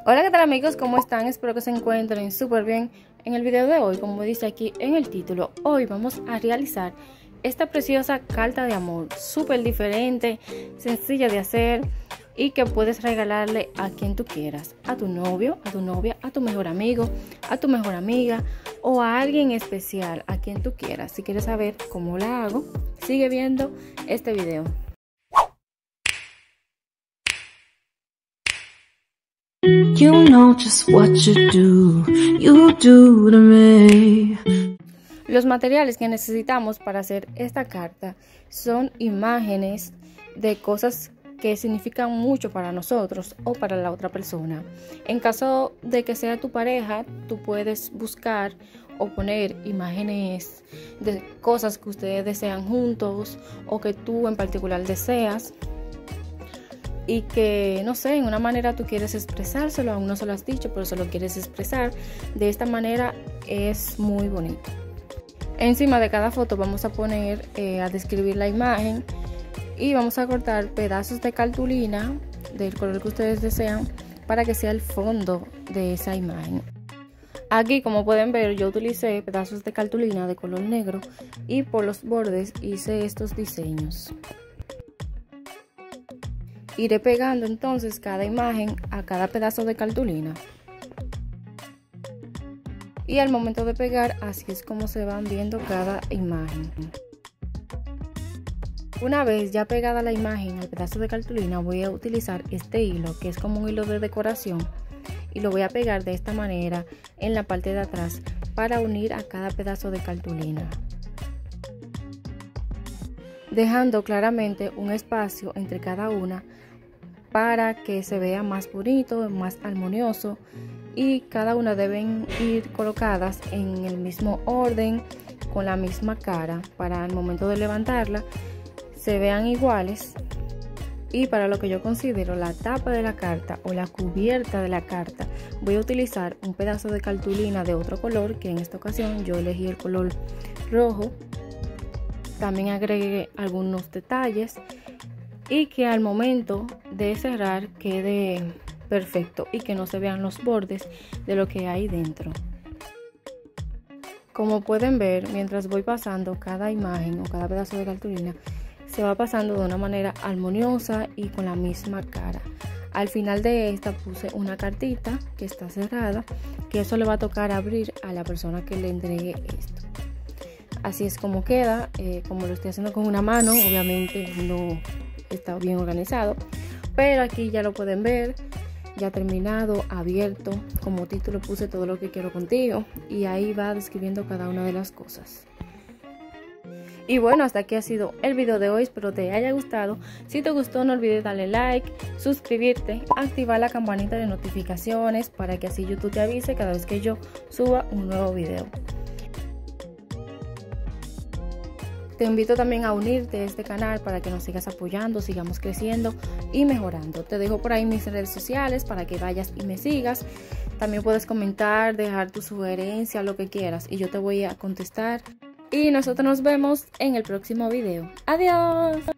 Hola, ¿qué tal amigos? ¿Cómo están? Espero que se encuentren súper bien. En el video de hoy, como dice aquí en el título, hoy vamos a realizar esta preciosa carta de amor, súper diferente, sencilla de hacer y que puedes regalarle a quien tú quieras, a tu novio, a tu novia, a tu mejor amigo, a tu mejor amiga o a alguien especial, a quien tú quieras. Si quieres saber cómo la hago, sigue viendo este video. You know just what you do to me. Los materiales que necesitamos para hacer esta carta son imágenes de cosas que significan mucho para nosotros o para la otra persona. En caso de que sea tu pareja, tú puedes buscar o poner imágenes de cosas que ustedes desean juntos o que tú en particular deseas. Y que, no sé, en una manera tú quieres expresárselo, aún no se lo has dicho, pero se lo quieres expresar. De esta manera es muy bonito. Encima de cada foto vamos a poner a describir la imagen y vamos a cortar pedazos de cartulina del color que ustedes desean para que sea el fondo de esa imagen. Aquí, como pueden ver, yo utilicé pedazos de cartulina de color negro y por los bordes hice estos diseños. Iré pegando entonces cada imagen a cada pedazo de cartulina. Y al momento de pegar, así es como se van viendo cada imagen. Una vez ya pegada la imagen al pedazo de cartulina, voy a utilizar este hilo, que es como un hilo de decoración, y lo voy a pegar de esta manera en la parte de atrás para unir a cada pedazo de cartulina, dejando claramente un espacio entre cada una para que se vea más bonito, más armonioso, y cada una deben ir colocadas en el mismo orden, con la misma cara, para el momento de levantarla se vean iguales. Y para lo que yo considero la tapa de la carta o la cubierta de la carta, voy a utilizar un pedazo de cartulina de otro color, que en esta ocasión yo elegí el color rojo. También agregué algunos detalles y que al momento de cerrar quede perfecto y que no se vean los bordes de lo que hay dentro. Como pueden ver, mientras voy pasando cada imagen o cada pedazo de cartulina, se va pasando de una manera armoniosa y con la misma cara. Al final de esta puse una cartita que está cerrada, que eso le va a tocar abrir a la persona que le entregue esto. Así es como queda, como lo estoy haciendo con una mano, obviamente no está bien organizado, pero aquí ya lo pueden ver, ya terminado, abierto. Como título puse todo lo que quiero contigo y ahí va describiendo cada una de las cosas. Y bueno, hasta aquí ha sido el video de hoy, espero te haya gustado. Si te gustó, no olvides darle like, suscribirte, activar la campanita de notificaciones para que así YouTube te avise cada vez que yo suba un nuevo video. Te invito también a unirte a este canal para que nos sigas apoyando, sigamos creciendo y mejorando. Te dejo por ahí mis redes sociales para que vayas y me sigas. También puedes comentar, dejar tu sugerencia, lo que quieras y yo te voy a contestar. Y nosotros nos vemos en el próximo video. ¡Adiós!